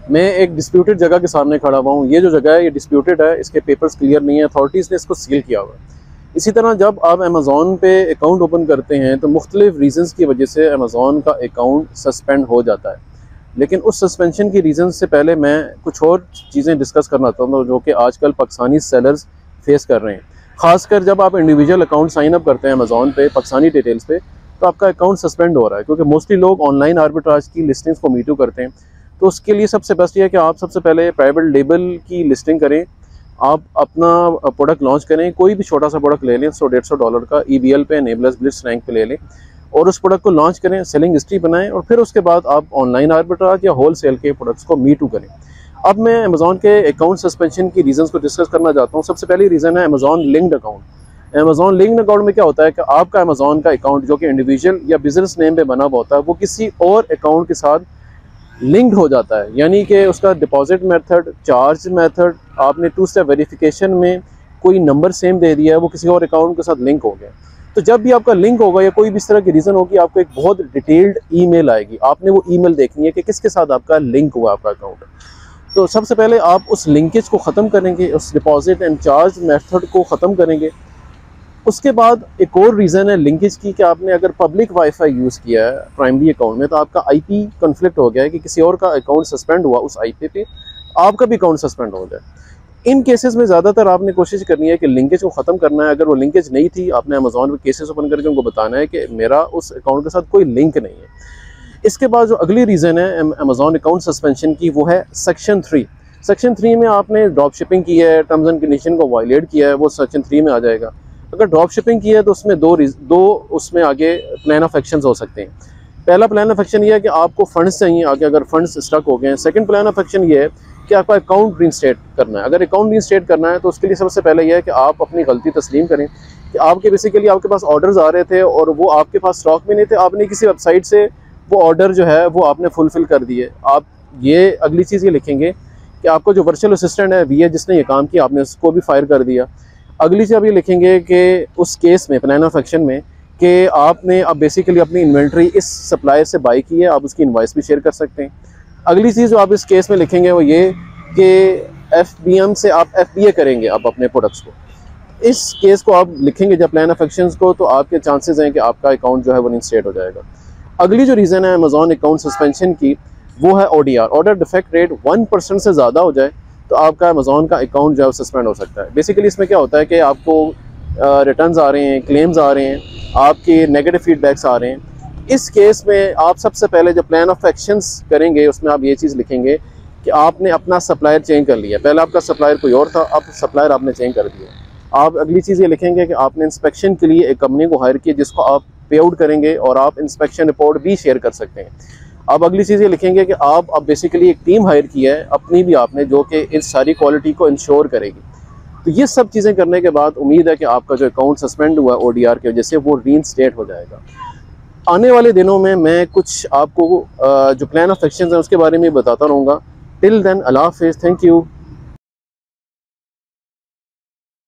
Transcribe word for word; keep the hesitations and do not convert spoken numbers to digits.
मैं एक डिस्प्यूटेड जगह के सामने खड़ा हुआ हूँ। ये जो जगह है ये डिस्प्यूटेड है, इसके पेपर्स क्लियर नहीं है, अथॉरिटीज़ ने इसको सील किया हुआ है। इसी तरह जब आप अमेज़ॉन पे अकाउंट ओपन करते हैं तो मुख्तलिफ रीज़न्स की वजह से अमेज़ॉन का अकाउंट सस्पेंड हो जाता है, लेकिन उस सस्पेंशन की रीज़न से पहले मैं कुछ और चीज़ें डिस्कस करना चाहता हूँ जो कि आजकल पाकिस्तानी सेलर्स फेस कर रहे हैं। ख़ासकर जब आप इंडिविजुअल अकाउंट साइन अप करते हैं अमेज़ॉन पे पाकिस्तानी डिटेल्स पे, तो आपका अकाउंट सस्पेंड हो रहा है, क्योंकि मोस्टली लोग ऑनलाइन आर्बिट्राज की लिस्टिंग्स को मीटू करते हैं। तो उसके लिए सबसे बेस्ट ये है कि आप सबसे पहले प्राइवेट लेबल की लिस्टिंग करें, आप अपना प्रोडक्ट लॉन्च करें, कोई भी छोटा सा प्रोडक्ट ले लें, सौ डेढ़ सौ डॉलर का ई बी एल पे, नेबलस, ब्लिट्स रैंक पे ले लें और उस प्रोडक्ट को लॉन्च करें, सेलिंग हिस्ट्री बनाएं और फिर उसके बाद आप ऑनलाइन आर्बिट्राज या होल सेल के प्रोडक्ट्स को मीटू करें। अब मैं अमेज़ॉन के अकाउंट सस्पेंशन की रीज़न्स को डिस्कस करना चाहता हूँ। सबसे पहली रीज़न है Amazon linked account. Amazon linked account में क्या होता है कि आपका अमेज़ॉन का अकाउंट जो कि इंडिविजुअल या बिजनेस नेम पे बना हुआ होता है, वो किसी और अकाउंट के साथ लिंक्ड हो जाता है, यानी कि उसका डिपॉजिट मेथड, चार्ज मेथड, आपने टू स्टेप वेरिफिकेशन में कोई नंबर सेम दे दिया है, वो किसी और अकाउंट के साथ लिंक हो गया। तो जब भी आपका लिंक होगा या कोई भी इस तरह की रीज़न होगी, आपको एक बहुत डिटेल्ड ईमेल आएगी, आपने वो ईमेल देखनी है कि किसके साथ आपका लिंक हुआ आपका अकाउंट। तो सबसे पहले आप उस लिंकेज को ख़त्म करेंगे, उस डिपॉजिट एंड चार्ज मेथड को ख़त्म करेंगे। उसके बाद एक और रीज़न है लिंकेज की कि आपने अगर पब्लिक वाईफाई यूज़ किया है प्राइमरी अकाउंट में, तो आपका आईपी कॉन्फ्लिक्ट हो गया है कि किसी और का अकाउंट सस्पेंड हुआ उस आईपी पे, आपका भी अकाउंट सस्पेंड हो जाए। इन केसेस में ज़्यादातर आपने कोशिश करनी है कि लिंकेज को ख़त्म करना है। अगर वो लिंकेज नहीं थी, आपने अमेज़ॉन पे केसेस ओपन करके उनको बताना है कि मेरा उस अकाउंट के साथ कोई लिंक नहीं है। इसके बाद जो अगली रीज़न है अमेज़ॉन अकाउंट सस्पेंशन की, वो है सेक्शन थ्री। सेक्शन थ्री में आपने ड्रॉप शिपिंग की है, टर्म्स एंड कंडीशन को वायलेट किया है, वो सेक्शन थ्री में आ जाएगा। अगर ड्रॉप शिपिंग की है तो उसमें दो दो उसमें आगे प्लान ऑफ एक्शन हो सकते हैं। पहला प्लान ऑफ एक्शन ये है कि आपको फंड्स चाहिए आगे, अगर फंड्स स्टक हो गए हैं। सेकंड प्लान ऑफ एक्शन ये है कि आपका अकाउंट रीइंस्टेट करना है। अगर अकाउंट रीइंस्टेट करना है तो उसके लिए सबसे पहले यह है कि आप अपनी गलती तस्लीम करें कि आपके बेसिकली आपके पास ऑर्डर्स आ रहे थे और वो आपके पास स्टॉक में नहीं थे, आपने किसी वेबसाइट से वो ऑर्डर जो है वो आपने फुलफिल कर दिए। आप ये अगली चीज़ ये लिखेंगे कि आपको जो वर्चुअल असिस्टेंट है वी है जिसने ये काम किया, आपने उसको भी फायर कर दिया। अगली चीज़ आप ये लिखेंगे कि उस केस में प्लान ऑफ एक्शन में कि आपने अब बेसिकली अपनी इन्वेंट्री इस सप्लायर से बाई की है, आप उसकी इनवॉइस भी शेयर कर सकते हैं। अगली चीज़ जो आप इस केस में लिखेंगे वो ये कि एफ बी एम से आप एफ बी ए करेंगे आप अपने प्रोडक्ट्स को। इस केस को आप लिखेंगे जब प्लान ऑफ एक्शन को, तो आपके चांसेस हैं कि आपका अकाउंट जो है वो रीइंस्टेट हो जाएगा। अगली जो रीज़न है अमेज़ॉन अकाउंट सस्पेंशन की, वो है O D R, order defect rate one percent से ज़्यादा हो जाए तो आपका अमेज़ॉन का अकाउंट जो है सस्पेंड हो सकता है। बेसिकली इसमें क्या होता है कि आपको रिटर्न्स आ रहे हैं, क्लेम्स आ रहे हैं, आपके नेगेटिव फीडबैक्स आ रहे हैं। इस केस में आप सबसे पहले जब प्लान ऑफ एक्शंस करेंगे उसमें आप ये चीज़ लिखेंगे कि आपने अपना सप्लायर चेंज कर लिया। पहले आपका सप्लायर कोई और था, अब सप्लायर आपने चेंज कर दिया। आप अगली चीज़ ये लिखेंगे कि आपने इंस्पेक्शन के लिए एक कंपनी को हायर किया जिसको आप पे आउट करेंगे और आप इंस्पेक्शन रिपोर्ट भी शेयर कर सकते हैं। अब अगली चीज़ ये लिखेंगे कि आप अब बेसिकली एक टीम हायर की है अपनी भी आपने, जो कि इस सारी क्वालिटी को इंश्योर करेगी। तो ये सब चीज़ें करने के बाद उम्मीद है कि आपका जो अकाउंट सस्पेंड हुआ है ओ डी आर की वजह से, वो रीइंस्टेट हो जाएगा। आने वाले दिनों में मैं कुछ आपको जो प्लान ऑफ एक्शन है उसके बारे में बताता रहूँगा। टिल देन अल्लाह हाफिज़, थैंक यू।